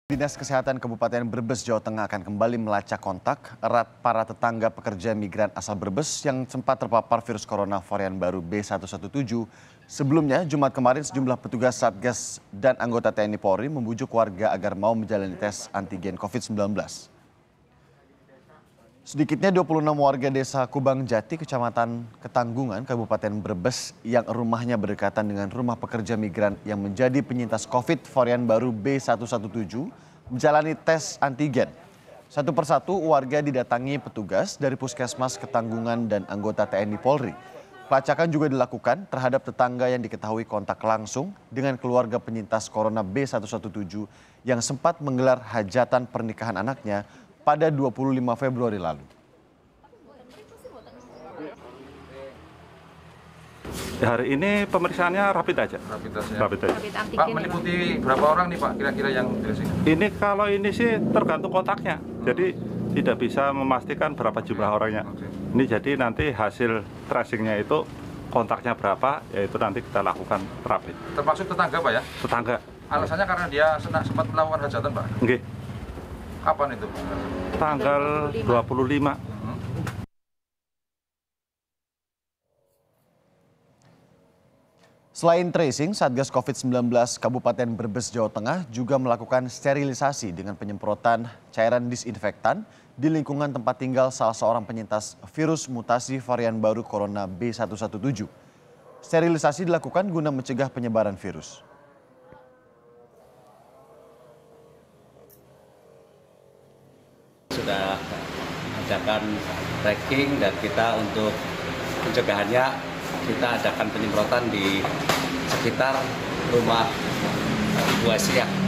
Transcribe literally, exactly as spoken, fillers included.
Dinas Kesehatan Kabupaten Brebes, Jawa Tengah akan kembali melacak kontak erat para tetangga pekerja migran asal Brebes yang sempat terpapar virus corona varian baru B satu satu tujuh. Sebelumnya, Jumat kemarin sejumlah petugas Satgas dan anggota T N I Polri membujuk warga agar mau menjalani tes antigen COVID sembilan belas. Sedikitnya dua puluh enam warga desa Kubang Jati, Kecamatan Ketanggungan, Kabupaten Brebes yang rumahnya berdekatan dengan rumah pekerja migran yang menjadi penyintas COVID varian baru B satu satu tujuh menjalani tes antigen. Satu persatu warga didatangi petugas dari Puskesmas Ketanggungan dan anggota T N I Polri. Pelacakan juga dilakukan terhadap tetangga yang diketahui kontak langsung dengan keluarga penyintas corona B satu satu tujuh yang sempat menggelar hajatan pernikahan anaknya pada dua puluh lima Februari lalu. Hari ini pemeriksaannya rapid aja. Rapid aja. Rapid aja. Pak, meliputi berapa orang nih Pak kira-kira yang di sini? Ini kalau ini sih tergantung kontaknya. Jadi tidak bisa memastikan berapa jumlah orangnya. Oke. Ini jadi nanti hasil tracingnya itu kontaknya berapa, yaitu nanti kita lakukan rapid. Termasuk tetangga Pak ya? Tetangga. Alasannya karena dia senang sempat melakukan hajatan Pak? Oke. Kapan itu Pak? Tanggal dua puluh lima. Selain tracing, Satgas COVID sembilan belas Kabupaten Brebes, Jawa Tengah juga melakukan sterilisasi dengan penyemprotan cairan disinfektan di lingkungan tempat tinggal salah seorang penyintas virus mutasi varian baru corona B satu satu tujuh. Sterilisasi dilakukan guna mencegah penyebaran virus. Sudah adakan tracking dan kita untuk pencegahannya kita adakan penyemprotan di sekitar rumah Bu Asia.